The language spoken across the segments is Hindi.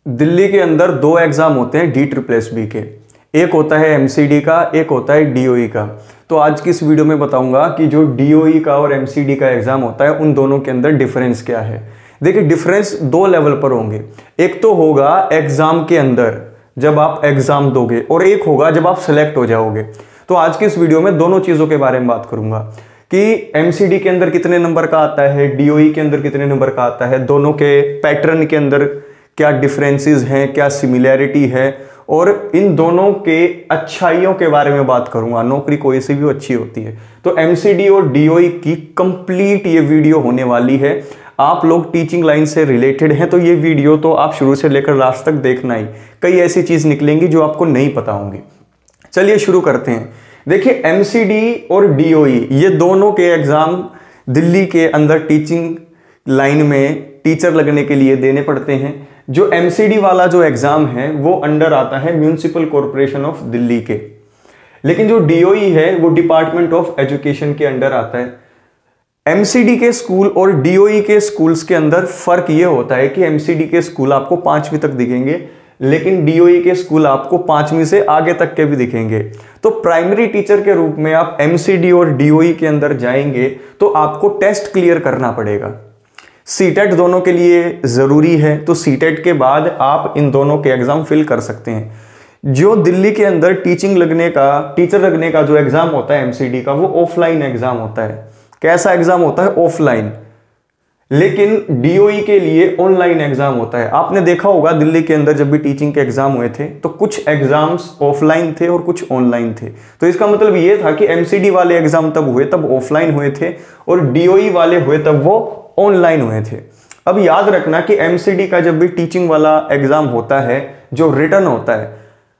दिल्ली के अंदर दो एग्ज़ाम होते हैं DSSB के। एक होता है MCD का, एक होता है DOE का। तो आज की इस वीडियो में बताऊंगा कि जो DOE का और MCD का एग्ज़ाम होता है उन दोनों के अंदर डिफरेंस क्या है। देखिए, डिफरेंस दो लेवल पर होंगे। एक तो होगा एग्ज़ाम के अंदर जब आप एग्ज़ाम दोगे, और एक होगा जब आप सेलेक्ट हो जाओगे। तो आज की इस वीडियो में दोनों चीज़ों के बारे में बात करूंगा कि MCD के अंदर कितने नंबर का आता है, DOE के अंदर कितने नंबर का आता है, दोनों के पैटर्न के अंदर क्या डिफरेंसेस हैं, क्या सिमिलैरिटी है, और इन दोनों के अच्छाइयों के बारे में बात करूंगा। नौकरी कोई सी भी अच्छी होती है। तो MCD और DOE की कंप्लीट ये वीडियो होने वाली है। आप लोग टीचिंग लाइन से रिलेटेड हैं तो ये वीडियो तो आप शुरू से लेकर लास्ट तक देखना ही। कई ऐसी चीज़ निकलेंगी जो आपको नहीं पता होंगी। चलिए शुरू करते हैं। देखिए, MCD और DOE ये दोनों के एग्ज़ाम दिल्ली के अंदर टीचिंग लाइन में टीचर लगने के लिए देने पड़ते हैं। जो MCD वाला जो एग्ज़ाम है वो अंडर आता है म्यूनिसिपल कॉरपोरेशन ऑफ दिल्ली के, लेकिन जो DOE है वो डिपार्टमेंट ऑफ एजुकेशन के अंडर आता है। MCD के स्कूल और DOE के स्कूल्स के अंदर फर्क ये होता है कि MCD के स्कूल आपको 5वीं तक दिखेंगे, लेकिन DOE के स्कूल आपको 5वीं से आगे तक के भी दिखेंगे। तो प्राइमरी टीचर के रूप में आप MCD और DOE के अंदर जाएंगे तो आपको टेस्ट क्लियर करना पड़ेगा। CTET दोनों के लिए ज़रूरी है, तो CTET के बाद आप इन दोनों के एग्ज़ाम फिल कर सकते हैं। जो दिल्ली के अंदर टीचर लगने का जो एग्ज़ाम होता है MCD का, वो ऑफलाइन एग्ज़ाम होता है। कैसा एग्ज़ाम होता है? ऑफलाइन। लेकिन DOE के लिए ऑनलाइन एग्ज़ाम होता है। आपने देखा होगा दिल्ली के अंदर जब भी टीचिंग के एग्ज़ाम हुए थे तो कुछ एग्ज़ाम्स ऑफलाइन थे और कुछ ऑनलाइन थे। तो इसका मतलब ये था कि MCD वाले एग्ज़ाम तब हुए तब ऑफलाइन हुए थे, और DOE वाले हुए तब वो ऑनलाइन हुए थे। अब याद रखना कि MCD का जब भी टीचिंग वाला एग्ज़ाम होता है, जो रिटर्न होता है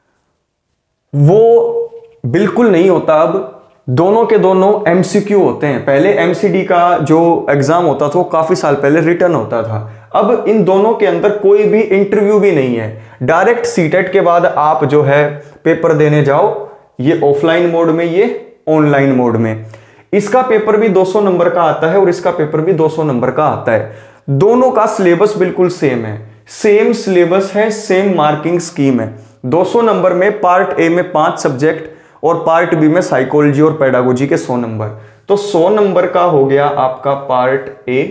वो बिल्कुल नहीं होता। अब दोनों के दोनों MCQ होते हैं। पहले MCD का जो एग्ज़ाम होता था वो काफ़ी साल पहले रिटर्न होता था। अब इन दोनों के अंदर कोई भी इंटरव्यू भी नहीं है। डायरेक्ट CTET के बाद आप जो है पेपर देने जाओ, ये ऑफलाइन मोड में, ये ऑनलाइन मोड में। इसका पेपर भी 200 नंबर का आता है और इसका पेपर भी 200 नंबर का आता है। दोनों का सिलेबस बिल्कुल सेम है, सेम सिलेबस है, सेम मार्किंग स्कीम है। 200 नंबर में पार्ट ए में 5 सब्जेक्ट और पार्ट बी में साइकोलॉजी और पेडागोजी के 100 नंबर। तो 100 नंबर का हो गया आपका पार्ट ए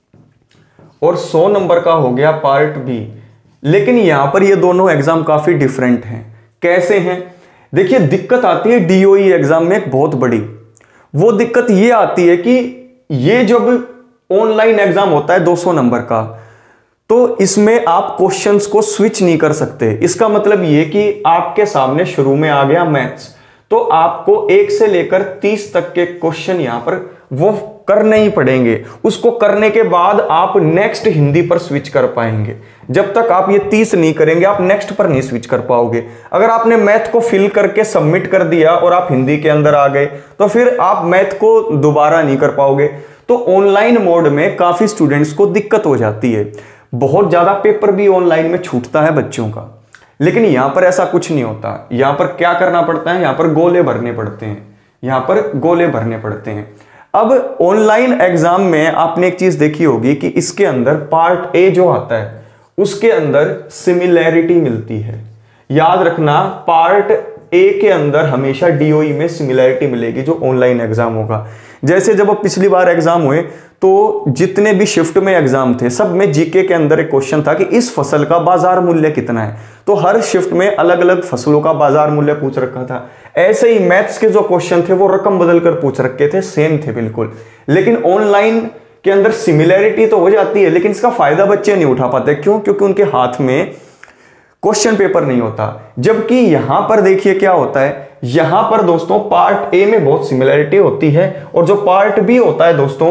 और 100 नंबर का हो गया पार्ट बी। लेकिन यहां पर ये दोनों एग्जाम काफी डिफरेंट हैं। कैसे हैं? देखिए, दिक्कत आती है DOE एग्जाम में एक बहुत बड़ी। वो दिक्कत ये आती है कि ये जब ऑनलाइन एग्जाम होता है 200 नंबर का, तो इसमें आप क्वेश्चंस को स्विच नहीं कर सकते। इसका मतलब ये कि आपके सामने शुरू में आ गया मैथ्स, तो आपको 1 से लेकर 30 तक के क्वेश्चन यहां पर वो करने ही पड़ेंगे। उसको करने के बाद आप नेक्स्ट हिंदी पर स्विच कर पाएंगे। जब तक आप ये 30 नहीं करेंगे आप नेक्स्ट पर नहीं स्विच कर पाओगे। अगर आपने मैथ को फिल करके सबमिट कर दिया और आप हिंदी के अंदर आ गए तो फिर आप मैथ को दोबारा नहीं कर पाओगे। तो ऑनलाइन मोड में काफी स्टूडेंट्स को दिक्कत हो जाती है। बहुत ज्यादा पेपर भी ऑनलाइन में छूटता है बच्चों का, लेकिन यहां पर ऐसा कुछ नहीं होता। यहां पर क्या करना पड़ता है? यहां पर गोले भरने पड़ते हैं। यहां पर गोले भरने पड़ते हैं। अब ऑनलाइन एग्जाम में आपने एक चीज देखी होगी कि इसके अंदर पार्ट ए जो आता है उसके अंदर सिमिलैरिटी मिलती है। याद रखना, पार्ट ए के अंदर हमेशा DOE में सिमिलैरिटी मिलेगी जो ऑनलाइन एग्जाम होगा। जैसे जब पिछली बार एग्जाम हुए तो जितने भी शिफ्ट में एग्जाम थे सब में GK के अंदर एक क्वेश्चन था कि इस फसल का बाजार मूल्य कितना है। तो हर शिफ्ट में अलग अलग फसलों का बाजार मूल्य पूछ रखा था। ऐसे ही मैथ्स के जो क्वेश्चन थे वो रकम बदल कर पूछ रखे थे, सेम थे बिल्कुल। लेकिन ऑनलाइन के अंदर सिमिलैरिटी तो हो जाती है, लेकिन इसका फायदा बच्चे नहीं उठा पाते। क्यों? क्योंकि उनके हाथ में क्वेश्चन पेपर नहीं होता। जबकि यहां पर देखिए क्या होता है। यहां पर दोस्तों पार्ट ए में बहुत सिमिलैरिटी होती है, और जो पार्ट बी होता है दोस्तों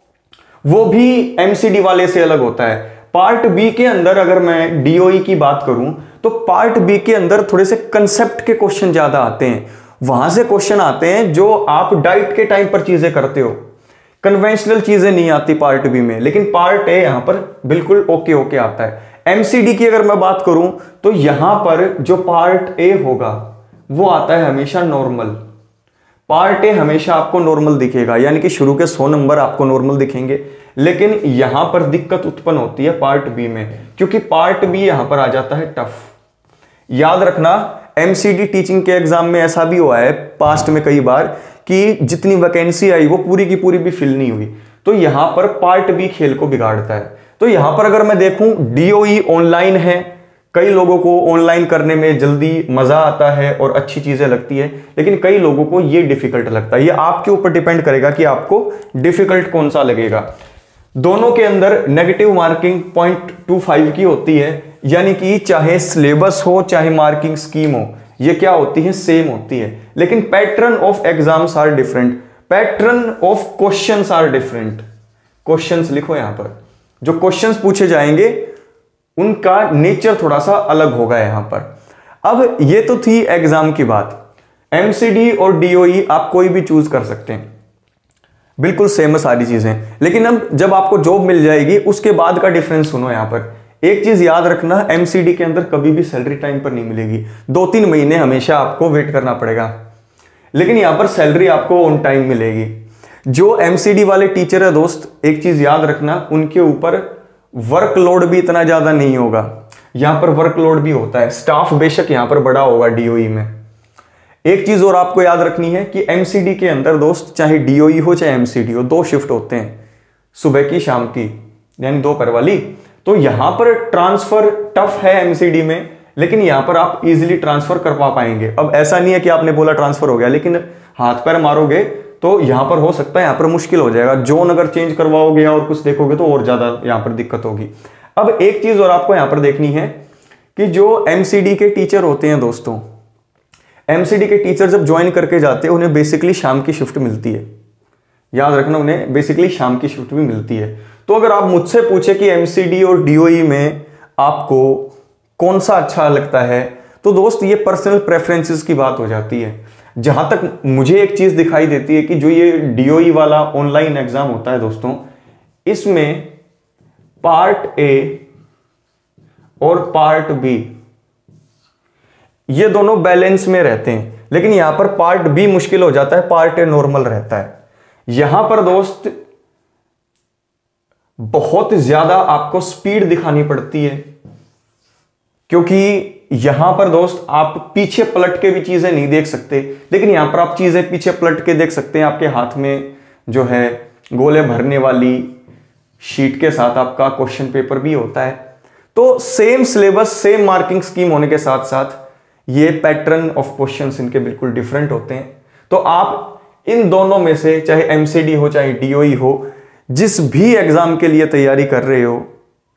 वो भी MCD वाले से अलग होता है। पार्ट बी के अंदर अगर मैं DOE की बात करूं तो पार्ट बी के अंदर थोड़े से कंसेप्ट के क्वेश्चन ज्यादा आते हैं। वहां से क्वेश्चन आते हैं जो आप डाइट के टाइम पर चीजें करते हो, कन्वेंशनल चीजें नहीं आती पार्ट बी में। लेकिन पार्ट ए यहां पर बिल्कुल ओके आता है। MCD की अगर मैं बात करूं तो यहां पर जो पार्ट ए होगा वो आता है हमेशा नॉर्मल। पार्ट ए हमेशा आपको नॉर्मल दिखेगा, यानी कि शुरू के 100 नंबर आपको नॉर्मल दिखेंगे। लेकिन यहां पर दिक्कत उत्पन्न होती है पार्ट बी में, क्योंकि पार्ट बी यहां पर आ जाता है टफ। याद रखना एमसीडी टीचिंग के एग्जाम में ऐसा भी हुआ है पास्ट में कई बार कि जितनी वैकेंसी आई वो पूरी की पूरी भी फिल नहीं हुई, तो यहां पर पार्ट बी खेल को बिगाड़ता है। तो यहां पर अगर मैं देखूं डीओई ऑनलाइन है, कई लोगों को ऑनलाइन करने में जल्दी मजा आता है और अच्छी चीजें लगती है, लेकिन कई लोगों को ये डिफिकल्ट लगता है। ये आपके ऊपर डिपेंड करेगा कि आपको डिफिकल्ट कौन सा लगेगा। दोनों के अंदर नेगेटिव मार्किंग 0.25 की होती है, यानी कि चाहे सिलेबस हो चाहे मार्किंग स्कीम हो, ये क्या होती है, सेम होती है। लेकिन pattern of exams are different, pattern of questions are different. Questions लिखो यहां पर, जो क्वेश्चंस पूछे जाएंगे उनका नेचर थोड़ा सा अलग होगा यहां पर। अब ये तो थी एग्जाम की बात। एमसीडी और डीओई आप कोई भी चूज कर सकते हैं, बिल्कुल सेम सारी चीजें। लेकिन अब जब आपको जॉब मिल जाएगी उसके बाद का डिफरेंस सुनो यहां पर। एक चीज याद रखना, एमसीडी के अंदर कभी भी सैलरी टाइम पर नहीं मिलेगी, 2-3 महीने हमेशा आपको वेट करना पड़ेगा। लेकिन यहां पर सैलरी आपको ऑन टाइम मिलेगी। जो एमसीडी वाले टीचर है दोस्त, एक चीज याद रखना, उनके ऊपर वर्कलोड भी इतना ज्यादा नहीं होगा। यहां पर वर्कलोड भी होता है, स्टाफ बेशक यहां पर बड़ा होगा डीओई में। एक चीज और आपको याद रखनी है कि एमसीडी के अंदर दोस्त, चाहे डीओई हो चाहे एमसीडी हो, 2 शिफ्ट होते हैं, सुबह की शाम की, यानी दोपहर वाली। तो यहां पर ट्रांसफर टफ है एमसीडी में, लेकिन यहां पर आप इजीली ट्रांसफर करवा पाएंगे। अब ऐसा नहीं है कि आपने बोला ट्रांसफर हो गया, लेकिन हाथ पैर मारोगे तो यहां पर हो सकता है, यहां पर मुश्किल हो जाएगा। जोन अगर चेंज करवाओगे और कुछ देखोगे तो और ज्यादा यहां पर दिक्कत होगी। अब एक चीज और आपको यहां पर देखनी है कि जो एमसीडी के टीचर होते हैं दोस्तों, एमसीडी के टीचर जब ज्वाइन करके जाते हैं उन्हें बेसिकली शाम की शिफ्ट मिलती है। याद रखना, उन्हें बेसिकली शाम की शिफ्ट भी मिलती है। तो अगर आप मुझसे पूछे कि एमसीडी और डीओई में आपको कौन सा अच्छा लगता है, तो दोस्त ये पर्सनल प्रेफरेंसेस की बात हो जाती है। जहां तक मुझे एक चीज दिखाई देती है कि जो ये डीओई वाला ऑनलाइन एग्जाम होता है दोस्तों, इसमें पार्ट ए और पार्ट बी ये दोनों बैलेंस में रहते हैं, लेकिन यहां पर पार्ट बी मुश्किल हो जाता है, पार्ट ए नॉर्मल रहता है। यहां पर दोस्त बहुत ज्यादा आपको स्पीड दिखानी पड़ती है, क्योंकि यहां पर दोस्त आप पीछे पलट के भी चीजें नहीं देख सकते, लेकिन यहां पर आप चीजें पीछे पलट के देख सकते हैं। आपके हाथ में जो है गोले भरने वाली शीट के साथ आपका क्वेश्चन पेपर भी होता है। तो same syllabus, same marking scheme होने के साथ साथ ये पैटर्न ऑफ क्वेश्चंस इनके बिल्कुल डिफरेंट होते हैं। तो आप इन दोनों में से, चाहे एमसीडी हो चाहे डीओई हो, जिस भी एग्जाम के लिए तैयारी कर रहे हो,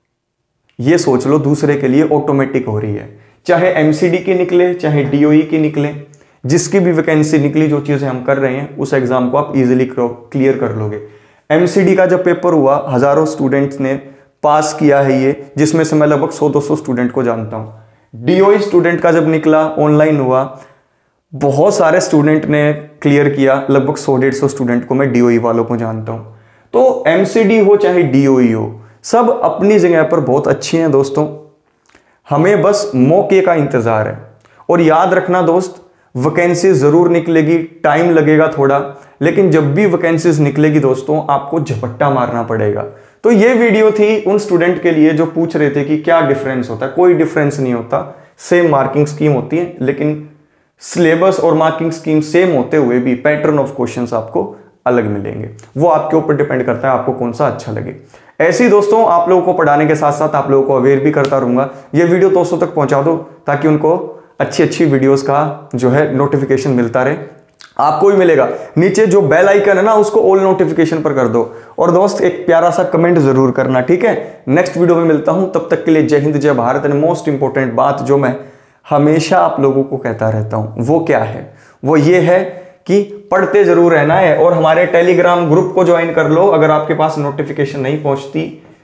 ये सोच लो दूसरे के लिए ऑटोमेटिक हो रही है। चाहे एमसीडी की निकले चाहे डीओई की निकले, जिसकी भी वैकेंसी निकली, जो चीजें हम कर रहे हैं उस एग्जाम को आप इजीली क्लियर कर लोगे। एमसीडी का जब पेपर हुआ, हजारों स्टूडेंट्स ने पास किया है ये, जिसमें से मैं लगभग 100-200 स्टूडेंट को जानता हूं। डीओई स्टूडेंट का जब निकला, ऑनलाइन हुआ, बहुत सारे स्टूडेंट ने क्लियर किया, लगभग 100-150 स्टूडेंट को मैं डीओई वालों को जानता हूं। तो एमसीडी हो चाहे डीओई हो, सब अपनी जगह पर बहुत अच्छी हैं दोस्तों। हमें बस मौके का इंतजार है। और याद रखना दोस्त, वैकेंसी जरूर निकलेगी, टाइम लगेगा थोड़ा, लेकिन जब भी वैकेंसीज निकलेगी दोस्तों, आपको झपट्टा मारना पड़ेगा। तो ये वीडियो थी उन स्टूडेंट के लिए जो पूछ रहे थे कि क्या डिफरेंस होता है। कोई डिफरेंस नहीं होता, सेम मार्किंग स्कीम होती है, लेकिन सिलेबस और मार्किंग स्कीम सेम होते हुए भी पैटर्न ऑफ क्वेश्चंस आपको अलग मिलेंगे। वो आपके ऊपर डिपेंड करता है आपको कौन सा अच्छा लगे। ऐसे ही दोस्तों आप लोगों को पढ़ाने के साथ साथ आप लोगों को अवेयर भी करता रहूंगा। ये वीडियो दोस्तों तक पहुंचा दो ताकि उनको अच्छी अच्छी वीडियोस का जो है नोटिफिकेशन मिलता रहे। आपको भी मिलेगा, नीचे जो बेल आइकन है ना उसको ऑल नोटिफिकेशन पर कर दो। और दोस्त एक प्यारा सा कमेंट जरूर करना, ठीक है। नेक्स्ट वीडियो में मिलता हूं, तब तक के लिए जय हिंद जय भारत। एंड मोस्ट इंपॉर्टेंट बात जो मैं हमेशा आप लोगों को कहता रहता हूं वो क्या है, वो ये है कि पढ़ते जरूर रहना है। और हमारे टेलीग्राम ग्रुप को ज्वाइन कर लो अगर आपके पास नोटिफिकेशन नहीं पहुंचती।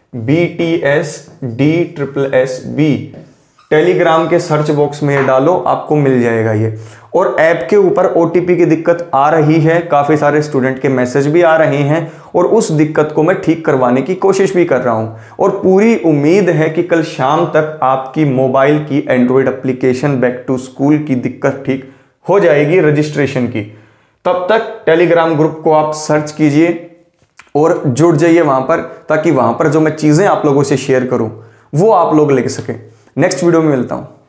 BTSDSSB टेलीग्राम के सर्च बॉक्स में डालो, आपको मिल जाएगा ये। और ऐप के ऊपर OTP की दिक्कत आ रही है, काफी सारे स्टूडेंट के मैसेज भी आ रहे हैं, और उस दिक्कत को मैं ठीक करवाने की कोशिश भी कर रहा हूं। और पूरी उम्मीद है कि कल शाम तक आपकी मोबाइल की Android application back to school की दिक्कत ठीक हो जाएगी रजिस्ट्रेशन की। तब तक टेलीग्राम ग्रुप को आप सर्च कीजिए, और जुड़ जाइए वहां पर, ताकि वहां पर जो मैं चीजें आप लोगों से शेयर करूं वो आप लोग लिख सकें। नेक्स्ट वीडियो में मिलता हूं।